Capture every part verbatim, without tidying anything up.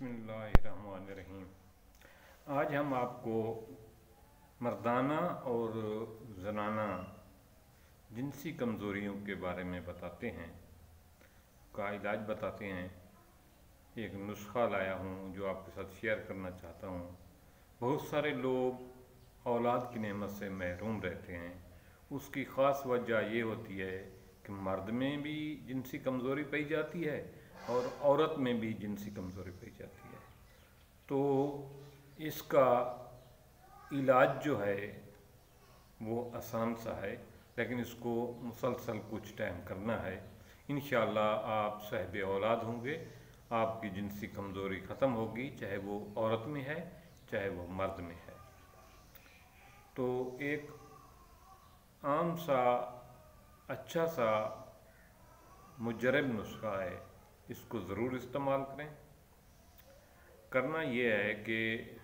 बिस्मिल्लाहिर्रहमानिर्रहीम। आज हम आपको मर्दाना और ज़नाना जिनसी कमज़ोरियों के बारे में बताते हैं, का इलाज बताते हैं। एक नुस्खा लाया हूँ जो आपके साथ शेयर करना चाहता हूँ। बहुत सारे लोग औलाद की नेमत से महरूम रहते हैं। उसकी ख़ास वजह ये होती है कि मर्द में भी जिनसी कमज़ोरी पाई जाती है और औरत में भी जिनसी कमज़ोरी पाई जाती है। तो इसका इलाज जो है वो आसान सा है, लेकिन इसको मुसलसल कुछ टाइम करना है। इंशाअल्लाह आप साहिब औलाद होंगे, आपकी जिनसी कमज़ोरी ख़त्म होगी, चाहे वो औरत में है चाहे वो मर्द में है। तो एक आम सा अच्छा सा मुजरब नुस्खा है, इसको ज़रूर इस्तेमाल करें। करना ये है कि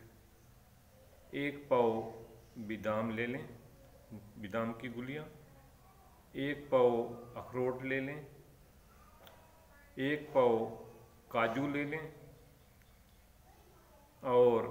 एक पाव बादाम ले लें, बादाम की गुलियाँ, एक पाव अखरोट ले लें, एक पाव काजू ले लें और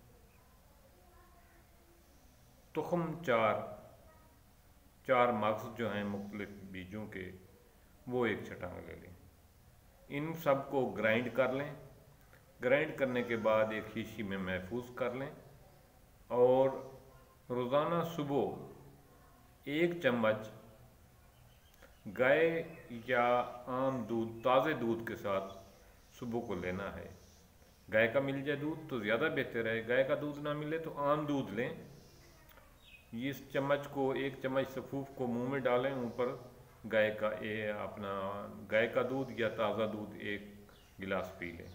तुखम चार चार मग्ज़ जो हैं मुख्तलिफ बीजों के, वो एक छटांग ले लें। इन सब को ग्राइंड कर लें। ग्राइंड करने के बाद एक शीशी में महफूज कर लें और रोज़ाना सुबह एक चम्मच गाय या आम दूध, ताज़े दूध के साथ सुबह को लेना है। गाय का मिल जाए दूध तो ज़्यादा बेहतर है, गाय का दूध ना मिले तो आम दूध लें। इस चम्मच को, एक चम्मच सफूफ को मुंह में डालें, ऊपर गाय का ये अपना गाय का दूध या ताज़ा दूध एक गिलास पी लें।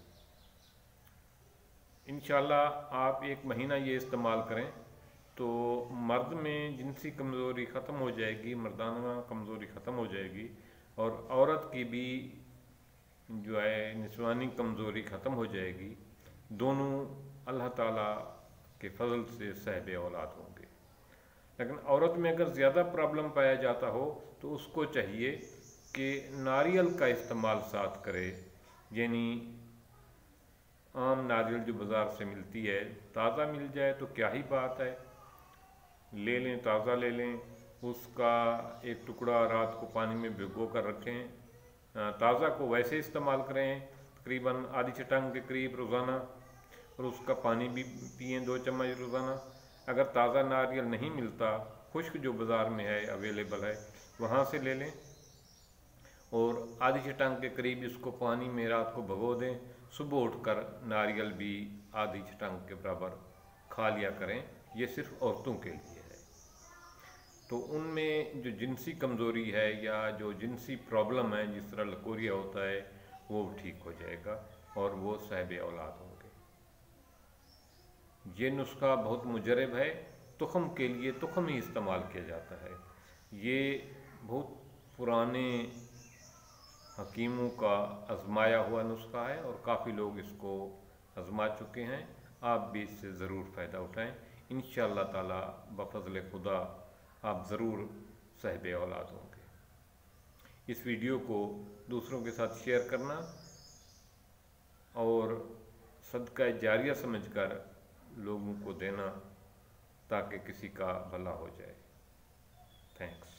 इंशाअल्लाह आप एक महीना ये इस्तेमाल करें तो मर्द में जिनसी कमज़ोरी ख़त्म हो जाएगी, मर्दाना कमज़ोरी ख़त्म हो जाएगी और औरत की भी जो है निस्वानी कमज़ोरी ख़त्म हो जाएगी। दोनों अल्लाह ताला के फजल से साहिब औलाद होंगे। लेकिन औरत में अगर ज़्यादा प्रॉब्लम पाया जाता हो तो उसको चाहिए कि नारियल का इस्तेमाल साथ करे, यानी आम नारियल जो बाज़ार से मिलती है, ताज़ा मिल जाए तो क्या ही बात है, ले लें, ताज़ा ले लें। उसका एक टुकड़ा रात को पानी में भिगो कर रखें। ताज़ा को वैसे इस्तेमाल करें तकरीबन आधी चटांग के करीब रोज़ाना, और उसका पानी भी पिएँ दो चम्मच रोज़ाना। अगर ताज़ा नारियल नहीं मिलता, खुश्क जो बाज़ार में है अवेलेबल है, वहाँ से ले लें और आधी चटांग के करीब इसको पानी में रात को भिगो दें। सुबह उठकर नारियल भी आधी चटांग के बराबर खा लिया करें। ये सिर्फ औरतों के लिए है। तो उनमें जो जिनसी कमज़ोरी है या जो जिनसी प्रॉब्लम है, जिस तरह लकोरिया होता है, वो ठीक हो जाएगा और वो साहिब औलाद होंगे। ये नुस्खा बहुत मुजरब है। तुखम के लिए तुखम ही इस्तेमाल किया जाता है। ये बहुत पुराने हकीमों का आजमाया हुआ नुस्खा है और काफ़ी लोग इसको आजमा चुके हैं। आप भी इससे ज़रूर फ़ायदा उठाएं। इंशाअल्लाह ताला बफ़ज़ल खुदा आप ज़रूर साहिब औलाद होंगे। इस वीडियो को दूसरों के साथ शेयर करना और सदका जारिया समझकर लोगों को देना ताकि किसी का भला हो जाए। थैंक्स।